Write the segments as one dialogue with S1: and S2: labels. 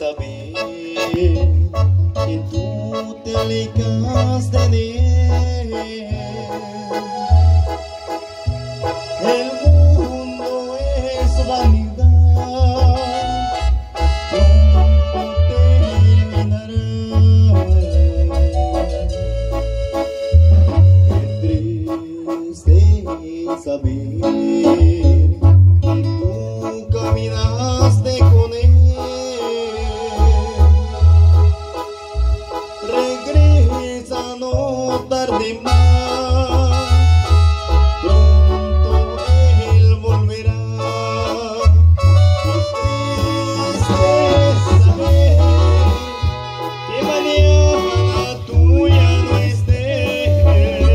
S1: saber que tú te alejaste de él. El mundo es vanidad, pronto terminará. Qué triste saber que tú caminaste con él. Regresa, no tarde más, pronto él volverá. Qué triste saber que mañana tú ya no estés.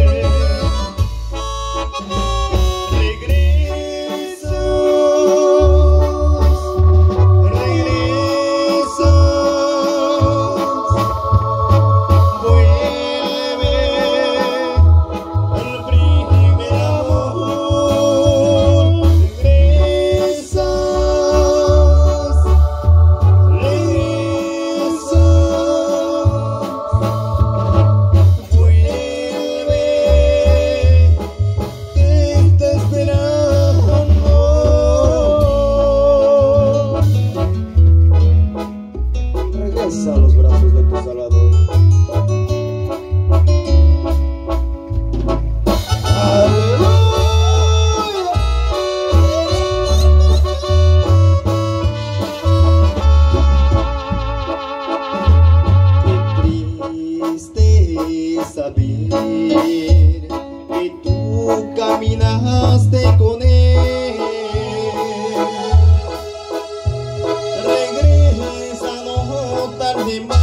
S1: A los brazos de tu Salvador. Qué triste saber que tú caminaste con él. Regresa, no tarde más.